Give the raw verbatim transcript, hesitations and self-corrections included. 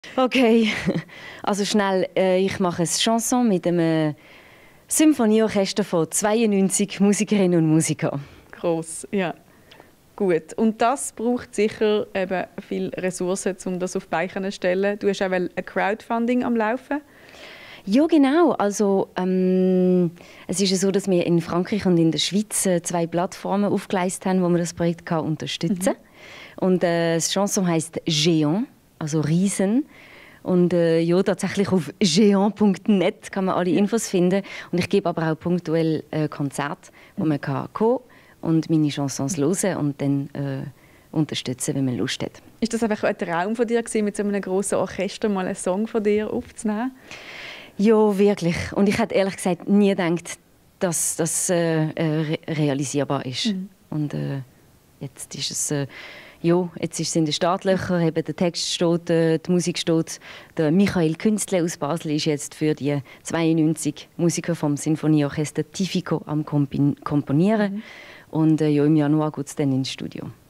Okay, also schnell, äh, ich mache eine Chanson mit einem Symphonieorchester von zweiundneunzig Musikerinnen und Musikern. Gross, ja. Gut. Und das braucht sicher eben viele Ressourcen, um das auf die Beine zu stellen. Du hast auch ein Crowdfunding am Laufen. Ja, genau. Also, ähm, es ist ja so, dass wir in Frankreich und in der Schweiz äh, zwei Plattformen aufgeleistet haben, wo wir das Projekt kann unterstützen kann. Mhm. Und äh, das Chanson heisst Géant, also Riesen. Und äh, ja, tatsächlich auf géant punkt net kann man alle Infos finden. Und ich gebe aber auch punktuell äh, Konzerte, wo man kann kommen und meine Chansons hören und dann äh, unterstützen, wenn man Lust hat. Ist das einfach ein Traum von dir gewesen, mit so einem grossen Orchester mal einen Song von dir aufzunehmen? Ja, wirklich. Und ich hätte ehrlich gesagt nie gedacht, dass das äh, äh, realisierbar ist. Mhm. Und äh, jetzt ist es, äh, ja, jetzt ist es in den Startlöchern, eben der Text steht, äh, die Musik steht. Der Michael Künzle aus Basel ist jetzt für die zweiundneunzig Musiker vom Sinfonieorchester Tifico am Komponieren. Mhm. Und äh, ja, im Januar geht es dann ins Studio.